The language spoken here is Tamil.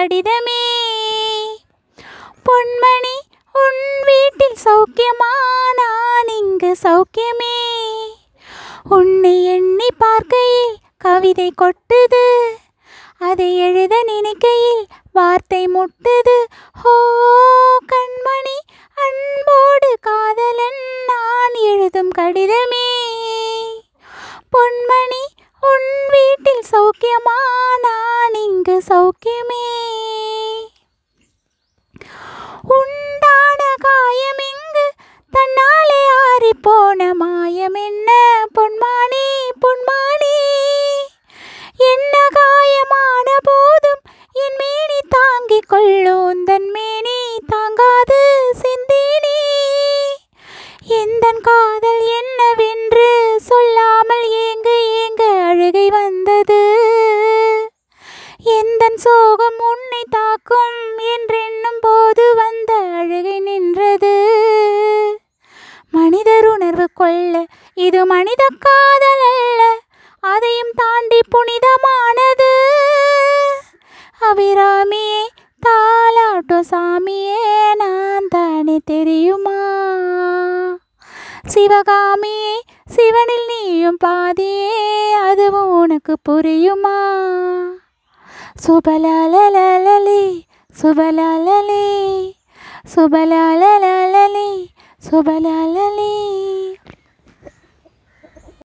கடிதமே. பொன்மணி உன் வீட்டில் சௌக்கியமா? நான் இங்கு சௌக்கியமே. உன்னை எண்ணி பார்க்கையில் கவிதை கொட்டுது, அதை எழுத நினைக்கையில் வார்த்தை முட்டுது. ஹோ கண்மணி அன்போடு காதலன் நான் எழுதும் கடிதமே. பொன்மணி உன் வீட்டில் சௌக்கியமா? நான் இங்கு சௌக்கியமே. உண்டான காயம் இங்கு தன்னாலே ஆறிப்போன மாயம் என்ன பொன்மானி பொன்மானி. என்ன காயமான போதும் என் மேனி தாங்கிக் கொள்ளும், தன் மேனி தாங்காது சிந்தினி. எந்தன் காதல் என்னவென்று சொல்லாமல் ஏங்க ஏங்க அழுகை வந்தது. எந்தன் சோகம் உன்னை தாக்கும் என்றெண்ணும் போது வந்த அழுகை நின்றது. மனிதர் உணர்வு கொள்ள இது மனித காதல் அல்ல, அதையும் தாண்டி புனிதமானது. அபிராமியே தாலாட்டோ சாமியே நான் தானே தெரியுமா? சிவகாமியே சிவனில் நீயும் பாதியே, அதுவும் உனக்கு புரியுமா? சுபலாலலலே சுபலாலலே சுபலாலலே சுபலாலலே.